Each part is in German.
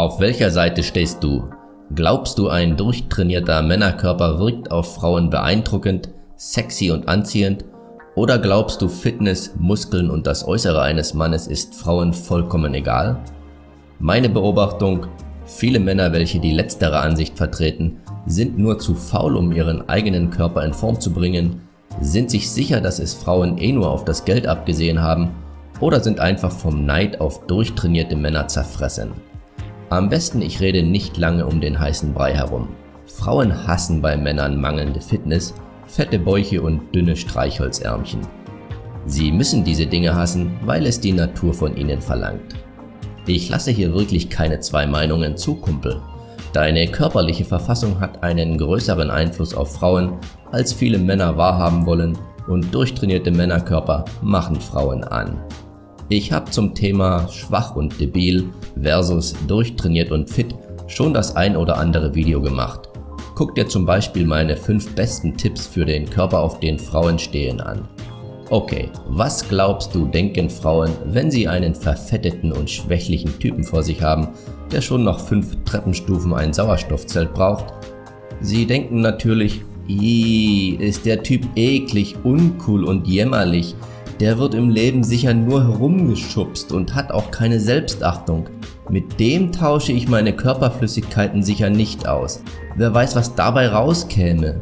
Auf welcher Seite stehst du? Glaubst du, ein durchtrainierter Männerkörper wirkt auf Frauen beeindruckend, sexy und anziehend? Oder glaubst du, Fitness, Muskeln und das Äußere eines Mannes ist Frauen vollkommen egal? Meine Beobachtung: viele Männer, welche die letztere Ansicht vertreten, sind nur zu faul, um ihren eigenen Körper in Form zu bringen, sind sich sicher, dass es Frauen nur auf das Geld abgesehen haben oder sind einfach vom Neid auf durchtrainierte Männer zerfressen. Am besten, ich rede nicht lange um den heißen Brei herum. Frauen hassen bei Männern mangelnde Fitness, fette Bäuche und dünne Streichholzärmchen. Sie müssen diese Dinge hassen, weil es die Natur von ihnen verlangt. Ich lasse hier wirklich keine zwei Meinungen zu, Kumpel. Deine körperliche Verfassung hat einen größeren Einfluss auf Frauen, als viele Männer wahrhaben wollen, und durchtrainierte Männerkörper machen Frauen an. Ich habe zum Thema schwach und debil versus durchtrainiert und fit schon das ein oder andere Video gemacht. Guck dir zum Beispiel meine 5 besten Tipps für den Körper, auf den Frauen stehen, an. Okay, was glaubst du, denken Frauen, wenn sie einen verfetteten und schwächlichen Typen vor sich haben, der schon nach 5 Treppenstufen ein Sauerstoffzelt braucht? Sie denken natürlich: ist der Typ eklig, uncool und jämmerlich, der wird im Leben sicher nur herumgeschubst und hat auch keine Selbstachtung. Mit dem tausche ich meine Körperflüssigkeiten sicher nicht aus. Wer weiß, was dabei rauskäme.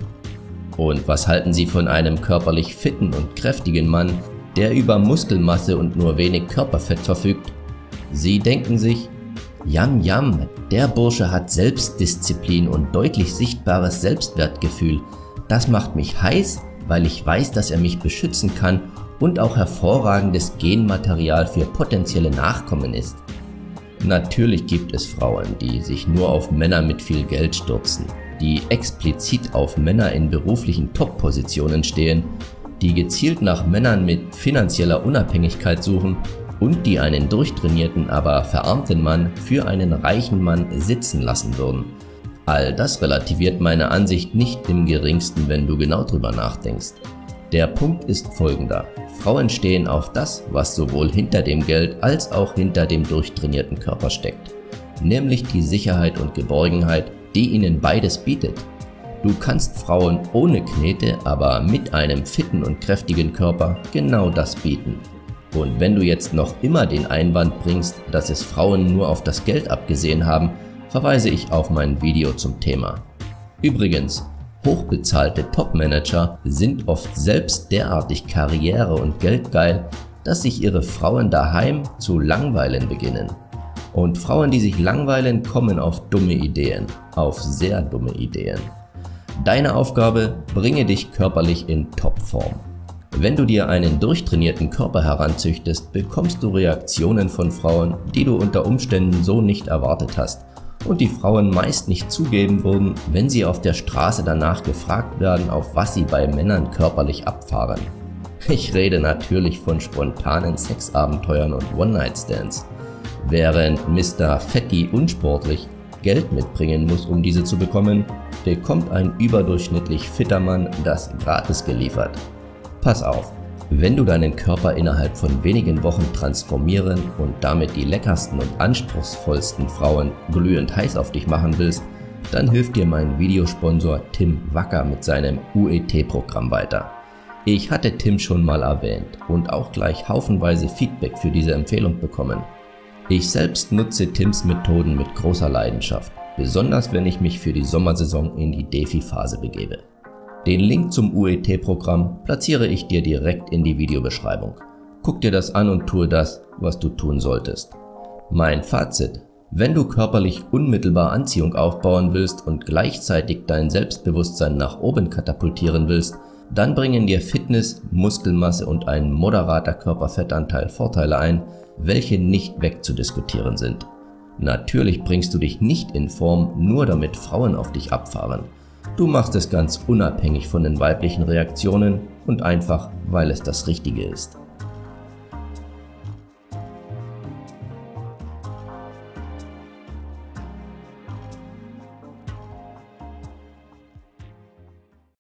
Und was halten Sie von einem körperlich fitten und kräftigen Mann, der über Muskelmasse und nur wenig Körperfett verfügt? Sie denken sich: Jam, der Bursche hat Selbstdisziplin und deutlich sichtbares Selbstwertgefühl. Das macht mich heiß, weil ich weiß, dass er mich beschützen kann und auch hervorragendes Genmaterial für potenzielle Nachkommen ist. Natürlich gibt es Frauen, die sich nur auf Männer mit viel Geld stürzen, die explizit auf Männer in beruflichen Top-Positionen stehen, die gezielt nach Männern mit finanzieller Unabhängigkeit suchen und die einen durchtrainierten, aber verarmten Mann für einen reichen Mann sitzen lassen würden. All das relativiert meine Ansicht nicht im geringsten, wenn du genau drüber nachdenkst. Der Punkt ist folgender: Frauen stehen auf das, was sowohl hinter dem Geld als auch hinter dem durchtrainierten Körper steckt, nämlich die Sicherheit und Geborgenheit, die ihnen beides bietet. Du kannst Frauen ohne Knete, aber mit einem fitten und kräftigen Körper genau das bieten. Und wenn du jetzt noch immer den Einwand bringst, dass es Frauen nur auf das Geld abgesehen haben, verweise ich auf mein Video zum Thema. Übrigens, hochbezahlte Topmanager sind oft selbst derartig karriere- und geldgeil, dass sich ihre Frauen daheim zu langweilen beginnen. Und Frauen, die sich langweilen, kommen auf dumme Ideen, auf sehr dumme Ideen. Deine Aufgabe: bringe dich körperlich in Topform. Wenn du dir einen durchtrainierten Körper heranzüchtest, bekommst du Reaktionen von Frauen, die du unter Umständen so nicht erwartet hast und die Frauen meist nicht zugeben würden, wenn sie auf der Straße danach gefragt werden, auf was sie bei Männern körperlich abfahren. Ich rede natürlich von spontanen Sexabenteuern und One-Night-Stands. Während Mr. Fetti unsportlich Geld mitbringen muss, um diese zu bekommen, bekommt ein überdurchschnittlich fitter Mann das gratis geliefert. Pass auf, wenn du deinen Körper innerhalb von wenigen Wochen transformieren und damit die leckersten und anspruchsvollsten Frauen glühend heiß auf dich machen willst, dann hilft dir mein Videosponsor Tim Wacker mit seinem UET-Programm weiter. Ich hatte Tim schon mal erwähnt und auch gleich haufenweise Feedback für diese Empfehlung bekommen. Ich selbst nutze Tims Methoden mit großer Leidenschaft, besonders wenn ich mich für die Sommersaison in die Defi-Phase begebe. Den Link zum UET-Programm platziere ich dir direkt in die Videobeschreibung. Guck dir das an und tue das, was du tun solltest. Mein Fazit: Wenn du körperlich unmittelbar Anziehung aufbauen willst und gleichzeitig dein Selbstbewusstsein nach oben katapultieren willst, dann bringen dir Fitness, Muskelmasse und ein moderater Körperfettanteil Vorteile ein, welche nicht wegzudiskutieren sind. Natürlich bringst du dich nicht in Form, nur damit Frauen auf dich abfahren. Du machst es ganz unabhängig von den weiblichen Reaktionen und einfach, weil es das Richtige ist.